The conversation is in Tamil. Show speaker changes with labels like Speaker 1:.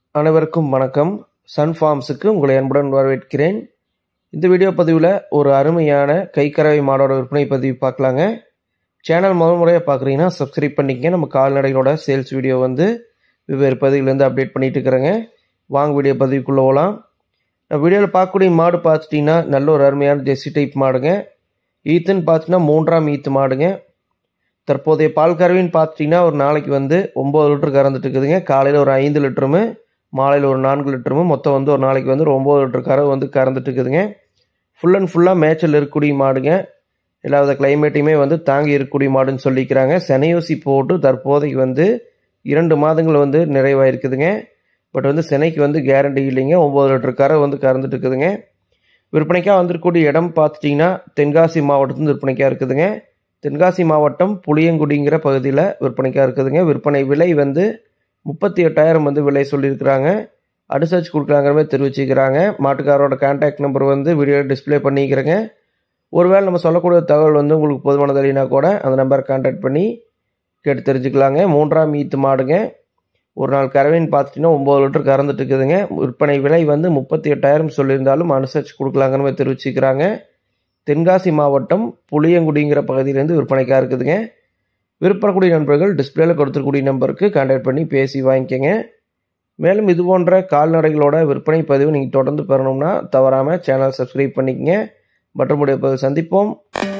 Speaker 1: அனைவருக்கும் வணக்கம். சன் ஃபார்ம்ஸுக்கு உங்களை அன்புடன் வரவேற்கிறேன். இந்த வீடியோ பதிவில் ஒரு அருமையான கைக்கறவை மாடோட விற்பனை பதிவு பார்க்கலாங்க. சேனல் முதல் முறையாக பார்க்குறீங்கன்னா சப்ஸ்கிரைப் பண்ணிக்கங்க. நம்ம கால்நடைகளோட சேல்ஸ் வீடியோ வெவ்வேறு பதிவுலேருந்து அப்டேட் பண்ணிட்டு இருக்கிறேங்க. வாங்க வீடியோ பதிவுக்குள்ளே போகலாம். வீடியோவில் பார்க்கக்கூடிய மாடு பார்த்துட்டிங்கன்னா நல்ல ஒரு அருமையான ஜெர்சி டைப் மாடுங்க. ஈத்துன்னு பார்த்திங்கன்னா 3ஆம் ஈத்து மாடுங்க. தற்போதைய பால் கறவைன்னு பார்த்துட்டிங்கன்னா ஒரு நாளைக்கு 9 லிட்டர் கறந்துட்டு இருக்குதுங்க. காலையில் ஒரு 5 லிட்டருமே மாலையில் ஒரு 4 லிட்டருமே மொத்தம் ஒரு நாளைக்கு ஒரு 9 லிட்டர் கறவை கறந்துட்டு இருக்குதுங்க. ஃபுல் அண்ட் ஃபுல்லாக மேய்ச்சல் இருக்கக்கூடிய மாடுங்க. எல்லா கிளைமேட்டையுமே தாங்கி இருக்கக்கூடிய மாடுன்னு சொல்லிக்கிறாங்க. செனையூசி போட்டு தற்போதைக்கு 2 மாதங்கள் நிறைவாயிருக்குதுங்க. பட் செனைக்கு கேரண்டி இல்லைங்க. 9 லிட்டர் கறவை கறந்துட்டு இருக்குதுங்க. விற்பனைக்காக வந்திருக்கக்கூடிய இடம் பார்த்துட்டிங்கன்னா தென்காசி மாவட்டத்தில் விற்பனைக்காக இருக்குதுங்க. தென்காசி மாவட்டம் புளியங்குடிங்கிற பகுதியில் விற்பனைக்காக இருக்குதுங்க. விற்பனை விலை 38,000 விலை சொல்லியிருக்கிறாங்க. அனுசரிச்சு கொடுக்குறாங்கிற மாதிரி தெரிவிச்சுக்கிறாங்க. மாட்டுக்காரோட கான்டாக்ட் நம்பர் வீடியோ டிஸ்பிளே பண்ணிக்கிறேங்க. ஒருவேளை நம்ம சொல்லக்கூடிய தகவல் உங்களுக்கு போதுமானது இல்லைனா கூட அந்த நம்பரை கான்டாக்ட் பண்ணி கேட்டு தெரிஞ்சுக்கலாங்க. 3ஆம் ஈத்து மாடுங்க. ஒரு நாள் கறவைன்னு பார்த்துட்டிங்கன்னா 9 லிட்டர் கறந்துட்டு இருக்குதுங்க. விற்பனை விலை 38,000 சொல்லியிருந்தாலும் அனுசரிச்சு கொடுக்கலாங்கிற மாதிரி தெரிவிச்சுக்கிறாங்க. தென்காசி மாவட்டம் புளியங்குடிங்கிற பகுதியிலேருந்து விற்பனைக்காக இருக்குதுங்க. விற்பனைக்கூடிய நண்பர்கள் டிஸ்பிளேல கொடுத்துருக்கூடிய நம்பருக்கு கான்டாக்ட் பண்ணி பேசி வாங்கிக்கோங்க. மேலும் இது போன்ற கால்நடைகளோட விற்பனை பதிவு நீங்கள் தொடர்ந்து பெறணும்னா தவறாமல் சேனல் சப்ஸ்கிரைப் பண்ணிக்கங்க. மற்றமுடைய பதிவு சந்திப்போம்.